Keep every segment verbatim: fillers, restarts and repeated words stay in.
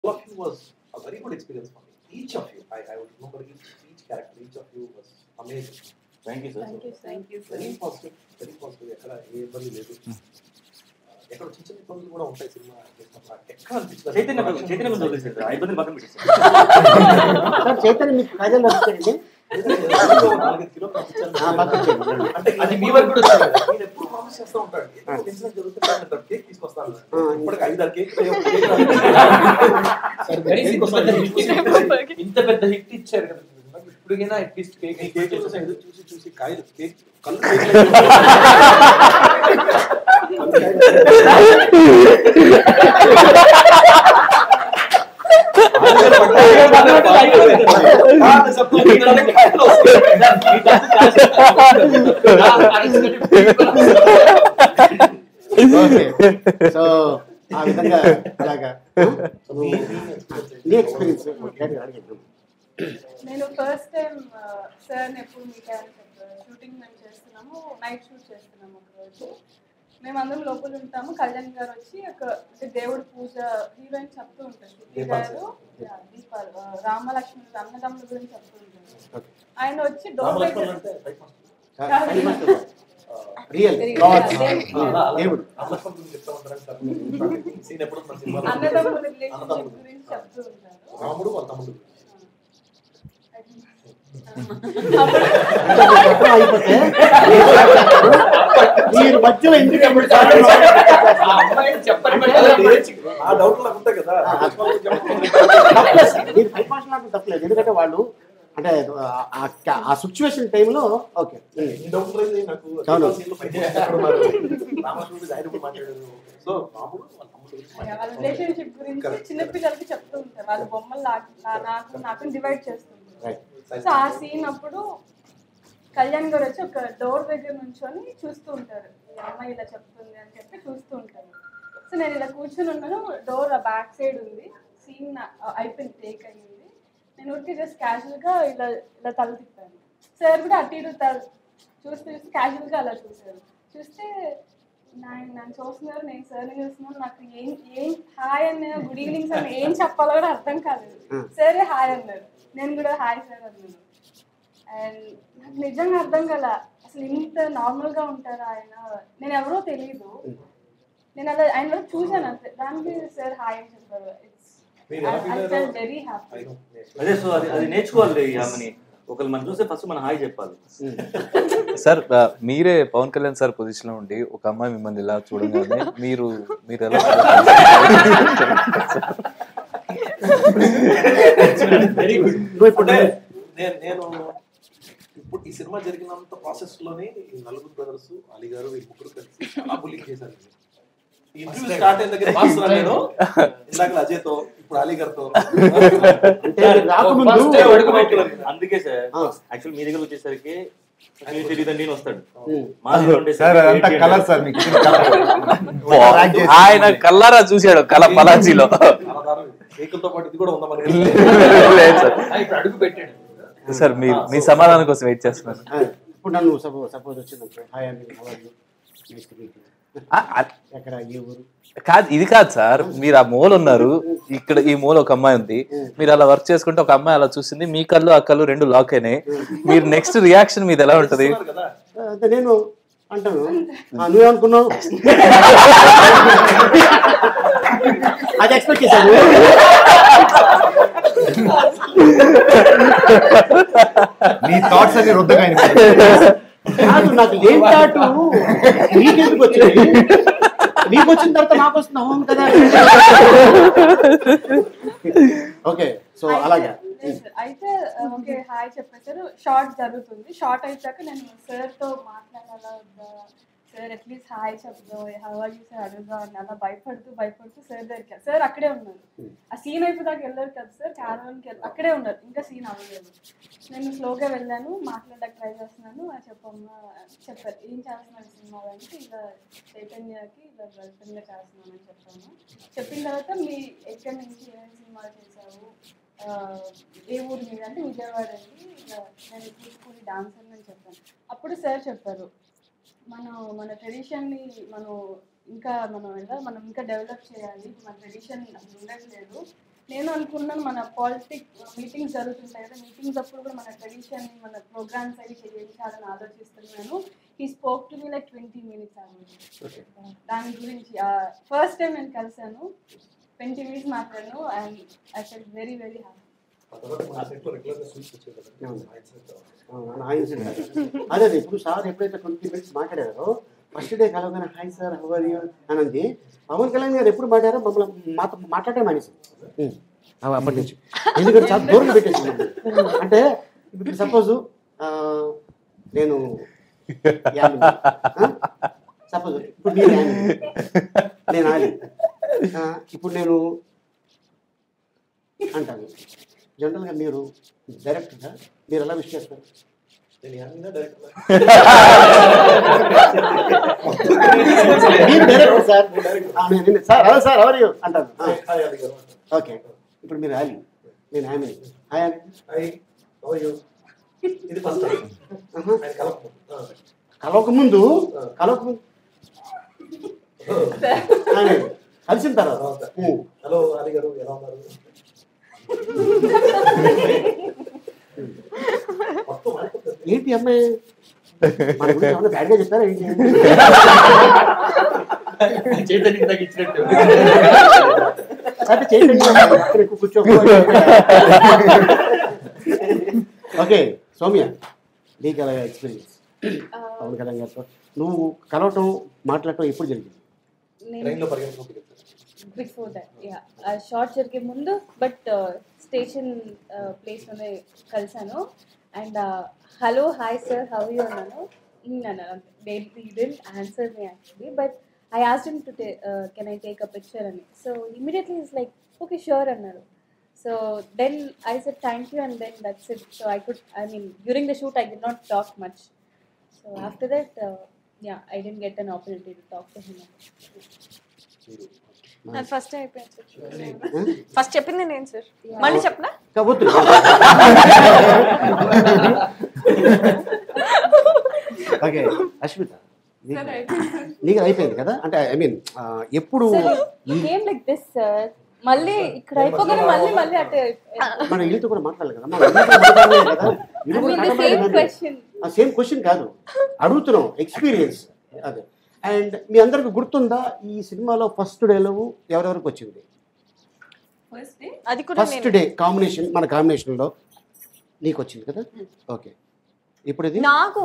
All of you was a very good experience for me. Each of you, I, I would remember each, each character, each of you was amazing. Thank you, sir. Thank you, thank you, sir. Very positive, very positive. ఎక్కడ ఏ ఇబ్బంది లేదు. ఎక్కడ చిన్న చిన్న ఇబ్బందులు కూడా ఉంటాయి cinema చేసినప్పుడు. ఎక్కడ అనిపించలేదు. చైతన్య చైతన్య ముందు వదిలేసారు సార్. ఆ ఇబ్బందిని పక్కన పెట్టేసారు. సార్ చైతన్య మీకు కాజల్ వస్తుంది నాలుగైదు కిలో పంపించాను. అంటే అది మీ వరకు కూడా వచ్చాడు కదా. నేను ఎప్పుడు ప్రామిస్ చేస్తూ ఉంటాడు. ఏదో ఇన్సిడెంట్ జరుగుతుంటే కేక్ తీసుకొస్తాను. ఇప్పటికి ఐదు ఆరు కేక్ ఇంత పెద్ద హిట్ ఇచ్చారు కదా ఇప్పుడుగైనా అట్లీస్ట్ కేక్ కేక్ చూసి చూసి కాయలు కేక్ కళ్ళు సో ఆ విధంగా అలాగా నీ ఎక్స్పీరియన్స్ నేను ఫస్ట్ టైం సార్ ఎప్పుడు మీట్ అయ్యాను షూటింగ్ మేము చేస్తున్నాము నైట్ షూట్ చేస్తున్నాము ఒకరోజు మేము అందరం లోపల ఉంటాము కళ్యాణ్ గారు వచ్చి ఒక దేవుడి పూజ హీరోయిన్ చెప్తూ ఉంటారు శృతి గారు దీపాలు రామలక్ష్మి అన్నదమ్ముల గురించి చెప్తూ ఉంటారు ఆయన వచ్చి డోర్ రియల్ దేవుడు అన్నదమ్ముల రిలేషన్షిప్ గురించి చెప్తూ ఉంటారు రాముడు వాళ్ళ తమ్ముడు అయిపోతే మీరు మధ్యలో ఎందుకు ఆ డౌట్ నాకు ఉంటాయి కదా మీరు పైపాష తప్పలేదు ఎందుకంటే వాళ్ళు అంటే ఆ సిచ్యువేషన్ టైంలో ఓకే వాళ్ళ రిలేషన్షిప్ గురించి చిన్నపిల్లలకి చెప్తూ ఉంటారు వాళ్ళ బొమ్మలు నాకు నాకు డివైడ్ చేస్తుంటారు సో ఆ సీన్ అప్పుడు కళ్యాణ్ గారు వచ్చి ఒక డోర్ దగ్గర నుంచొని చూస్తూ ఉంటారు ఈ అమ్మాయి ఇలా చెప్తుంది అని చెప్పి చూస్తూ ఉంటారు సో నేను ఇలా కూర్చొని ఉన్నాను డోర్ బ్యాక్ సైడ్ ఉంది సీన్ అయిపోయింది టేక్ అయ్యింది నేను ఊరికి జస్ట్ క్యాజువల్గా ఇలా ఇలా తల తిప్పాను సార్ కూడా అటు ఇటు తల చూస్తూ చూస్తే క్యాజువల్గా అలా చూసారు చూస్తే నన్ను చూస్తున్నారు నేను సార్ని చూస్తున్నాను నాకు ఏం ఏం హాయ్ అన్న గుడ్ ఈవినింగ్ సార్ ఏం చెప్పాలో కూడా అర్థం కాలేదు సరే హాయ్ అన్నారు నేను కూడా హాయ్ సార్ అన్నాను అండ్ నాకు నిజంగా అర్థం కాల అసలు ఇంత నార్మల్గా ఉంటారా ఆయన నేను ఎవరో తెలియదు నేను అలా ఆయన వరకు చూశాను అంతే దానికి సార్ హాయ్ అని చెప్పారు ఇట్స్ వెరీ హ్యాపీ అదే సో అది అది నేర్చుకోవాలి ఆమెని ఒకళ్ళు మనం చూస్తే ఫస్ట్ మనం హాయ్ చెప్పాలి సార్ మీరే పవన్ కళ్యాణ్ సార్ పొజిషన్ లో ఉండి ఒక అమ్మాయి మిమ్మల్ని ఇలా చూడగానే మీరు మీరు ఎలా వెరీ గుడ్ నేను నేను ఇప్పుడు ఈ సినిమా జరిగినంత ప్రాసెస్ లోనే ఈ నలుగురు బ్రదర్స్ అలీ గారు ఈ ముగ్గురు కలిసి చాలా బుల్లింగ్ చేశారు ఇంటర్వ్యూ స్టార్ట్ అయిన దగ్గర బాస్ నేను ఇందాక అజయ్ తో ఇప్పుడు అలీ గారితో అందుకే సార్ యాక్చువల్ మీ దగ్గర వచ్చేసరికి తెలియదండి వస్తాడు ఆయన కల్లారా చూశాడు కళ పలాజీలో కేకులతో పాటు ఇది కూడా ఉందా అడుగు పెట్టాడు సార్ మీరు మీ సమాధానం కోసం వెయిట్ చేస్తున్నారు ఇప్పుడు నన్ను సపోజ్ సపోజ్ వచ్చింది హాయ్ అండి ఎక్కడ ఏ ఊరు కాదు ఇది కాదు సార్ మీరు ఆ మూల ఉన్నారు ఇక్కడ ఈ మూల ఒక అమ్మాయి ఉంది మీరు అలా వర్క్ చేసుకుంటే ఒక అమ్మాయి అలా చూసింది మీ కళ్ళు ఆ కళ్ళు రెండు లాక్ అయినాయి మీరు నెక్స్ట్ రియాక్షన్ మీది ఎలా ఉంటది అంటే నేను అంటాను నువ్వేమనుకున్నావు అది ఎక్స్పెక్ట్ చేశాను నీ థాట్స్ అన్ని రుద్దగా కాదు నాకు లేని థాట్ నీకెందుకు వచ్చింది నీకు వచ్చిన తర్వాత నాకు వస్తుంది అవును కదా ఓకే సో అలాగే అయితే ఓకే హాయ్ చెప్పేసారు షార్ట్ జరుగుతుంది షార్ట్ అయిపోయాక నేను సార్ తో మాట్లాడాలా సార్ అట్లీస్ట్ హాయ్ చెప్దాం హౌ ఆర్ యూ సార్ అడుగుదా అని అలా భయపడుతూ భయపడుతూ సార్ దగ్గరికి సార్ అక్కడే ఉన్నారు ఆ సీన్ అయిపోయాక వెళ్ళారు కదా సార్ క్యారవాన్కి వెళ్ళి అక్కడే ఉన్నారు ఇంకా సీన్ అవ్వలేదు నేను స్లోగా వెళ్ళాను మాట్లాడడానికి ట్రై చేస్తున్నాను అది చెప్పమ్మా చెప్పారు ఏం చేస్తున్నారు సినిమా అంటే ఇలా చైతన్యకి ఇలా గర్ల్ఫ్రెండ్గా చేస్తున్నాను అని చెప్పాను చెప్పిన తర్వాత మీ ఎక్కడి నుంచి ఏమేమి సినిమాలు చేశావు ఏ ఊరు మీద అంటే విజయవాడ అండి నేను కూచిపూడి డాన్సర్ అని చెప్పాను అప్పుడు సార్ చెప్పారు మనం మన ట్రెడిషన్ని మనం ఇంకా మనం ఎలా మనం ఇంకా డెవలప్ చేయాలి మన ట్రెడిషన్ అసలు ఉండట్లేదు నేను అనుకున్నాను మన పాలిటిక్ మీటింగ్స్ జరుగుతుంటాయి కదా, మీటింగ్స్ అప్పుడు కూడా మన ట్రెడిషన్ మన ప్రోగ్రామ్స్ అవి చేయించాలని ఆలోచిస్తున్నాను. ఈ spoke to me like twenty minutes అన్నమాట దాని గురించి. ఫస్ట్ టైం నేను కలిసాను, ట్వంటీ మినిట్స్ మాట్లాడాను and I fell very very happy. అదే అదే ఇప్పుడు సార్ ఎప్పుడైతే ట్వంటీ మినిట్స్ మాట్లాడారో ఫస్ట్ డే కలవగానే hi sir how are you అని అంది. పవన్ కళ్యాణ్ గారు ఎప్పుడు మాట్లాడారో మమ్మల్ని మాతో మాట్లాడటం మానేసి అప్పటి నుంచి, ఎందుకంటే చాలా దూరం పెట్టేసి. అంటే ఇప్పుడు సపోజు నేను సపోజ్ ఇప్పుడు మీరు నేను ఆలి, ఇప్పుడు నేను అంటాను జనరల్గా మీరు డైరెక్టర్గా మీరు ఎలా విష్ చేస్తారు? మీరు director sir sir hello sir ఎవరు అంటాను. ఓకే ఇప్పుడు మీరు ఆలి, నేను ఆమె హాయ్ అని కలవక ముందు కలవక ముందు కలిసిన తర్వాత హలో అలీ గారు ఎలా ఉన్నారు? ఏంటి అమ్మాయి మన గురించి ఏమన్నా బ్యాడ్గా చెప్పారా ఏంటి? చైతన్యం తగ్గించినట్టు అంటే చైతన్యం కూర్చో. ఓకే సౌమ్య, నీకు అలా ఎక్స్పీరియన్స్ పవన్ కళ్యాణ్ గారితో నువ్వు కలవటం మాట్లాడటం ఎప్పుడు జరిగింది? బిఫోర్ దట్ యా షార్ట్ జరిగే ముందు బట్ స్టేషన్ ప్లేస్లోనే కలిసాను and hello hi sir how you అన్నాను. Didn't answer me actually but I asked him to can I take a picture అని. So immediately is like okay sure అన్నారు. So then I said thank you and then that's it. So I could, I mean, during the shoot I did not talk much. So after that, uh, yeah, I didn't get an opportunity to talk to him. And first time అయిపోయింది. First చెప్పింది నేను sir, మళ్ళీ చెప్పనా? కావద్దు. Okay Ashwitha, నీకు అయిపోయింది కదా? అంటే ఐ మీన్ ఎప్పుడు ఏం లైక్ దిస్ సార్, మళ్ళీ ఇక్కడ అయిపోగానే మళ్ళీ మళ్ళీ అటే మనం వీళ్ళతో కూడా మాట్లాడాలి కదా. సేమ్ క్వశ్చన్ కాదు అడుగుతున్నాం, ఎక్స్పీరియన్స్ అదే. అండ్ మీ అందరికి గుర్తుందా ఈ సినిమాలో ఫస్ట్ డేలో ఎవరెవరికి వచ్చింది? ఫస్ట్ డే కాంబినేషన్ మన కాంబినేషన్ లో నీకు వచ్చింది కదా? ఓకే ఇప్పుడు ఇది నాకు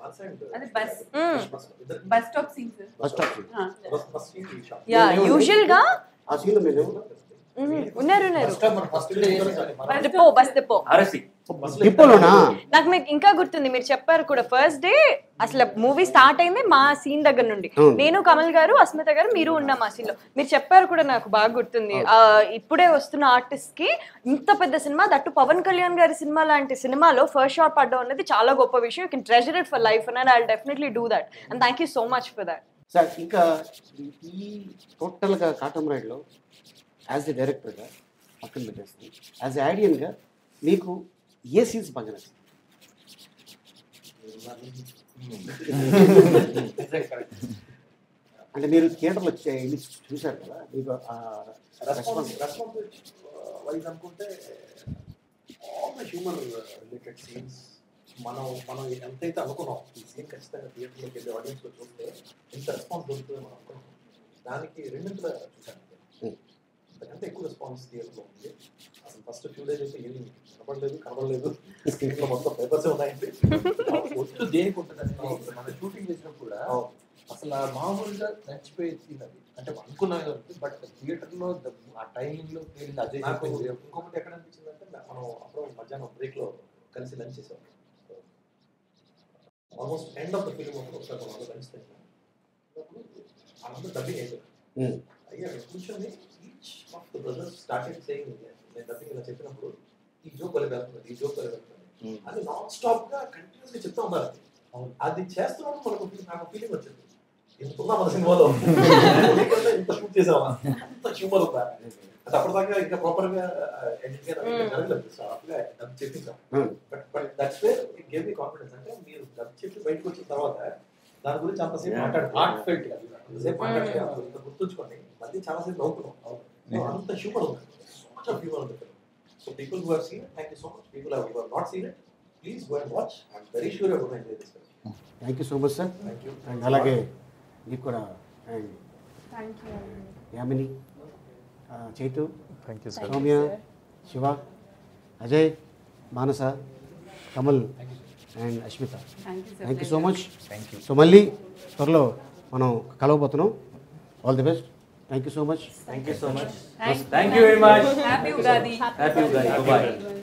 bus stop scene bus stop scene. Yeah usual గా ఆ సీన్ మీరు ఉన్నారు ఉన్నారు డిపో బస్ డిపో డిపోలోనా? నాకు మీకు ఇంకా గుర్తుంది, మీరు చెప్పారు కూడా ఫస్ట్ డే అసలు మూవీ స్టార్ట్ అయింది మా సీన్ దగ్గర నుండి. నేను కమల్ గారు అస్మిత గారు మీరు ఉన్నాం ఆ సీన్ లో. మీరు చెప్పారు కూడా నాకు బాగా గుర్తుంది, ఇప్పుడే వస్తున్న ఆర్టిస్ట్ కి ఇంత పెద్ద సినిమా దట్టు పవన్ కళ్యాణ్ గారి సినిమా లాంటి సినిమాలో ఫస్ట్ షాట్ పడడం అనేది చాలా గొప్ప విషయం. You can treasure it for life and I will definitely do that and thank you so much for that. Sir ఇంకా ఈ టోటల్గా కాటమ్ రైడ్లో యాజ్ ఎ డైరెక్టర్గా పక్కన పెట్టేస్తుంది, యాజ్ ఎ ఆడియన్గా మీకు ఏ సీన్స్ బాగా నచ్చింది? అంటే మీరు థియేటర్లో చూశారు కదా, మీకు రెస్పాన్స్ రెస్పాన్స్ వైజ్ అనుకుంటే all the human related scenes మనం మనం ఎంతైతే అనుకున్నాం ఈ సీన్ ఖచ్చితంగా థియేటర్లోకి వెళ్ళి ఆడియన్స్లో చూస్తే ఎంత రెస్పాన్స్ దొరుకుతుందో మనం అనుకున్నాం. దానికి రెండింటిలో చూశాను, అంతకంటే ఎక్కువ రెస్పాన్స్ థియేటర్లో ఉంది. అసలు ఫస్ట్ ఫ్యూ డేస్ అయితే ఏమి కనపడలేదు కనపడలేదు స్క్రీన్లో మొత్తం పేపర్స్ ఉన్నాయండి. ఒట్టు దేనికి ఉంటుందండి, మన షూటింగ్ చేసినప్పుడు కూడా అసలు మామూలుగా నచ్చిపోయే సీన్ అది, అంటే అనుకున్నాను బట్ థియేటర్లో ఆ టైమింగ్లో అదే. నాకు ఇంకొకటి ఎక్కడ అనిపించింది అంటే మనం అప్పుడు మధ్యాహ్నం బ్రేక్లో కలిసి లంచ్ చేసాం. Almost end of the film ఒకసారి మనం లంచ్ చేసాం. అందరూ డబ్బింగ్ అయిపోయింది అయ్యా కూర్చొని each of the brothers started saying, నేను డబ్బింగ్ ఇలా చెప్పినప్పుడు ఈ జోక్ వల్ల వెళ్తుంది ఈ జోక్ వల్ల వెళ్తుంది అది నాన్ స్టాప్ గా కంటిన్యూస్ గా చెప్తా ఉన్నారు. అది చేస్తున్నప్పుడు మనకు నాకు ఫీలింగ్ వచ్చింది, ఇంత ఉందా మన సినిమాలో, ఇంత షూట్ చేసామా, అంత హ్యూమర్ ఉందా. అది అప్పటిదాకా ఇంకా ప్రాపర్ గా ఎడిట్ జరగలేదు, అప్పుడే డబ్ చెప్పేసాం. But but that's where it gave me confidence. అంటే మీరు డబ్ చెప్పి బయటకు వచ్చిన తర్వాత దాని గురించి అంతసేపు మాట్లాడు హార్ట్ ఫెల్ట్ అంతసేపు మాట్లాడితే ఇంత గుర్తుంచుకోండి, మళ్ళీ చాలాసేపు నవ్వుకున్నాం. అంత హ్యూమర్ ఉంది, so much much of humor in the film. So people who have seen it, thank you so much. People who have not seen it, please go and watch. I'm very sure you're going to enjoy this film. Thank you so much sir. Thank you. And అలాగే నీకు కూడా and thank you Yamini, ఆ, Chaitu, thank you sir. Soumya, Shiva, Ajay, Manasa, Kamal and Ashmita, thank you so much. Thank you. So మళ్ళీ త్వరలో మనం కలవబోతున్నాం. All the best. Thank you so much. Thank you so much. Thank thank you very much. Happy Ugadi. Happy Ugadi. Bye.